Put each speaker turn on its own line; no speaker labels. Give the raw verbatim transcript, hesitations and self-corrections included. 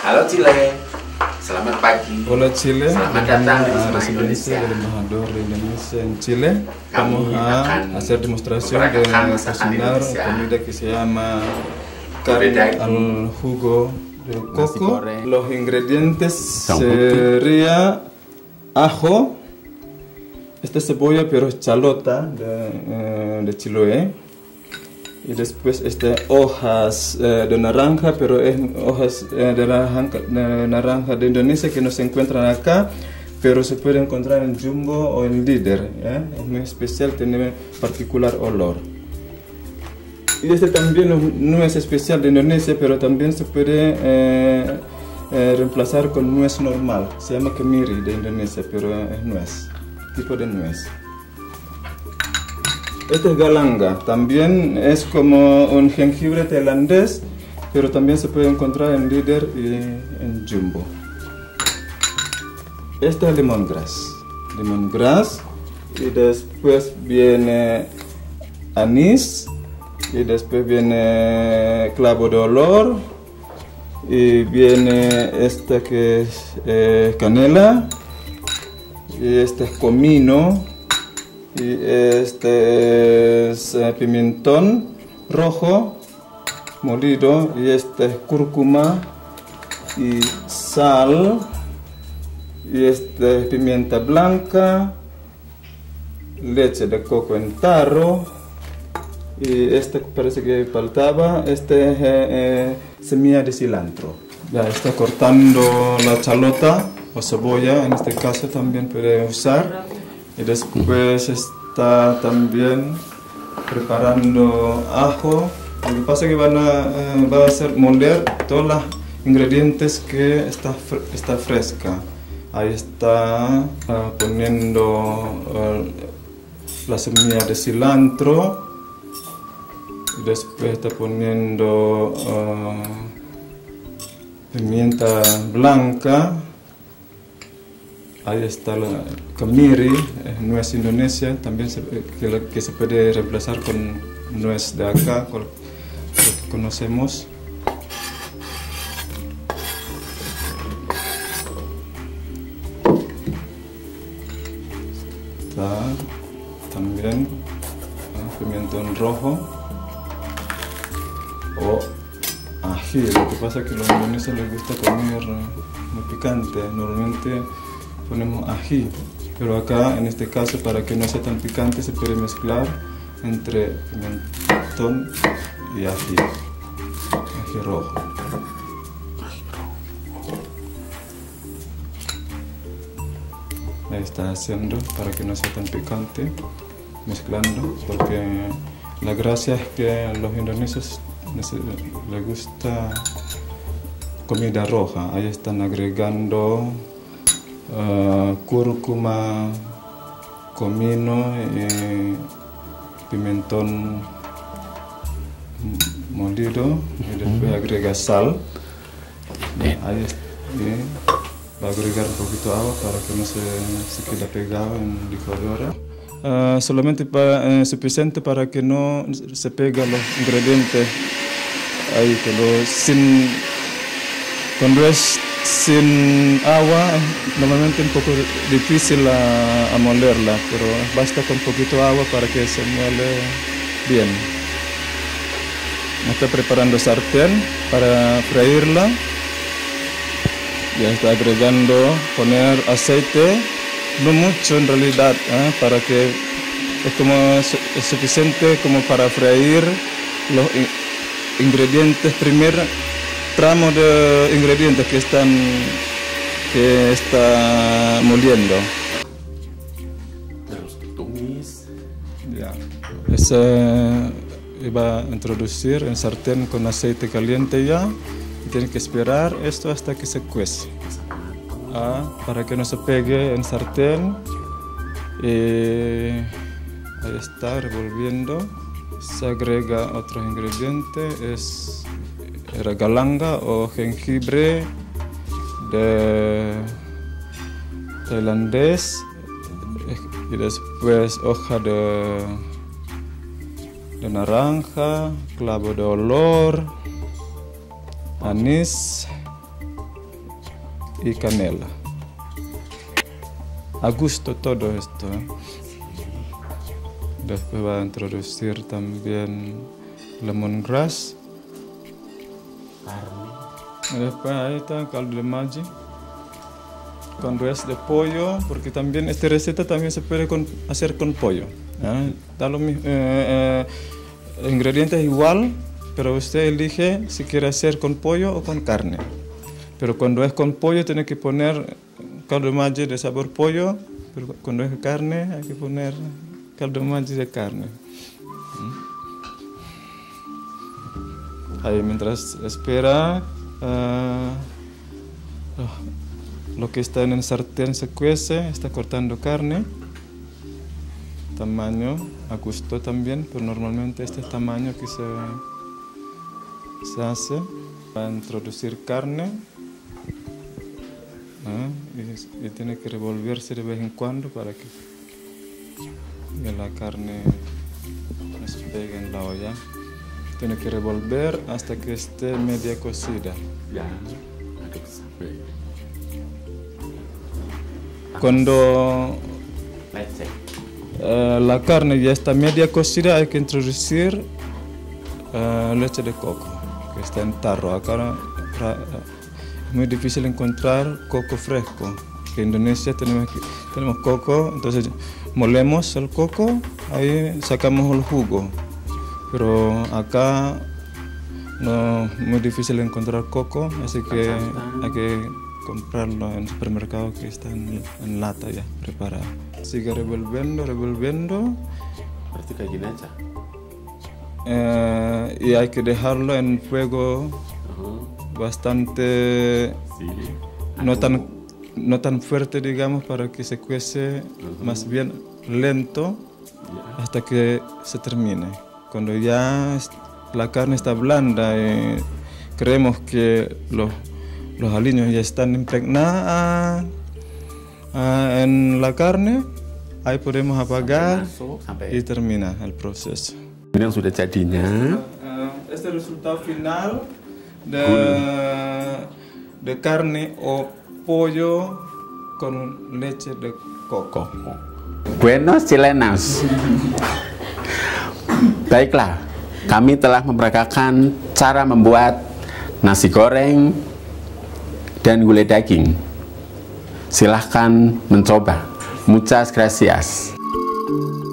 Halo Chile, selamat pagi.
Hola Chile,
selamat datang di
a
Wisma
residencia
Indonesia.
del embajador de Indonesia en Chile.
Kami
Vamos
akan
a hacer demostración de
memperagakan masakan
cocinar
Indonesia.
comida que se llama carne
Berbeda
al jugo de
Nasi
coco.
goreng.
Los ingredientes
Bawang
sería ajo, esta cebolla pero chalota de, eh, de Chiloé. Y después este hojas eh, de naranja, pero es hojas eh, de, naranja, de naranja de Indonesia que no se encuentran acá, pero se puede encontrar en Jumbo o en Líder. ¿eh? Es muy especial, tiene particular olor. Y este también no, no es especial de Indonesia, pero también se puede eh, eh, reemplazar con nuez normal. Se llama kemiri de Indonesia, pero es nuez, tipo de nuez. Este es galanga, también es como un jengibre tailandés, pero también se puede encontrar en Líder y en Jumbo. Este es lemongrass, lemongrass, y después viene anís, y después viene clavo de olor, y viene esta que es eh, canela, y este es comino. Y este es eh, pimentón rojo molido, y este es cúrcuma y sal, y este es pimienta blanca, leche de coco en tarro, y este parece que faltaba, este es eh, eh, semilla de cilantro. Ya está cortando la chalota o cebolla, en este caso también puede usar. Y después está también preparando ajo. Lo que pasa es que van a, eh, va a hacer moler todos los ingredientes que está, fre está fresca. Ahí está uh, poniendo uh, la semilla de cilantro. Y después está poniendo uh, pimienta blanca. Ahí está la kemiri, nuez indonesia, también se, que, que se puede reemplazar con nuez de acá, con lo que conocemos. Está también ¿no? Pimentón rojo o ají. Lo que pasa es que a los indonesios les gusta comer muy picante, normalmente ponemos ají, pero acá en este caso, para que no sea tan picante, se puede mezclar entre pimentón y ají, ají rojo. Ahí está haciendo para que no sea tan picante, mezclando, porque la gracia es que a los indonesios les gusta comida roja. Ahí están agregando Uh, cúrcuma, comino y pimentón molido, y después agrega sal. Ahí está, y va a agregar un poquito de agua para que no se, se quede pegado en la licuadora. Uh, solamente para, eh, suficiente para que no se peguen los ingredientes ahí, que lo, sin, cuando es sin agua, normalmente es un poco difícil a, a molerla, pero basta con un poquito de agua para que se muele bien. Está preparando sartén para freírla. Ya está agregando, poner aceite, no mucho en realidad, ¿eh? Para que es como es suficiente como para freír los ingredientes primero. Tramo de ingredientes que están que está moliendo.
Terus ditumis.
Ya. Ese iba a introducir en sartén con aceite caliente ya. Y tiene que esperar esto hasta que se cuece. Ah, para que no se pegue en sartén. Y ahí está revolviendo. Se agrega otros ingredientes. Es era galanga o jengibre de tailandés, y después hoja de, de naranja, clavo de olor, anís, y canela. A gusto todo esto. ¿eh? Después va a introducir también lemongrass. Y después ahí está caldo de Maggi. Cuando es de pollo, porque también esta receta también se puede con, hacer con pollo. ¿eh? Da lo mismo, eh, eh, ingredientes igual, pero usted elige si quiere hacer con pollo o con carne. Pero cuando es con pollo tiene que poner caldo de Maggi de sabor pollo, pero cuando es carne hay que poner caldo de Maggi de carne. Ahí mientras espera, uh, oh, lo que está en el sartén se cuece, está cortando carne. Tamaño a gusto también, pero normalmente este es tamaño que se, se hace. Va a introducir carne. ¿eh? Y, y tiene que revolverse de vez en cuando para que, que la carne no se pegue en la olla. Tiene que revolver hasta que esté media cocida.
Ya, aduk sampai
Cuando
lecek.
uh, la carne ya está media cocida, hay que introducir uh, leche de coco, que está en tarro. Acá uh, es muy difícil encontrar coco fresco. En Indonesia tenemos, tenemos coco, entonces molemos el coco, ahí sacamos el jugo. Pero acá no es muy difícil encontrar coco, así que hay que comprarlo en el supermercado que está en, en lata ya preparado. Sigue revolviendo, revolviendo.
Berarti kayak gini aja.
Eh, y hay que dejarlo en fuego
Uh-huh.
bastante,
Sí.
no tan, no tan fuerte, digamos, para que se cuece,
Uh-huh.
más bien lento
Ya.
hasta que se termine. Cuando ya la carne está blanda y creemos que los, los aliños ya están impregnados uh, en la carne, ahí podemos apagar
Masuk
y
sampai
termina el proceso.
ini yang sudah jadinya.
Uh, este es el resultado final de, de carne o pollo con leche de coco.
Buenos chilenos. Baiklah, kami telah memperagakan cara membuat nasi goreng dan gulai daging. Silahkan mencoba. Muchas gracias.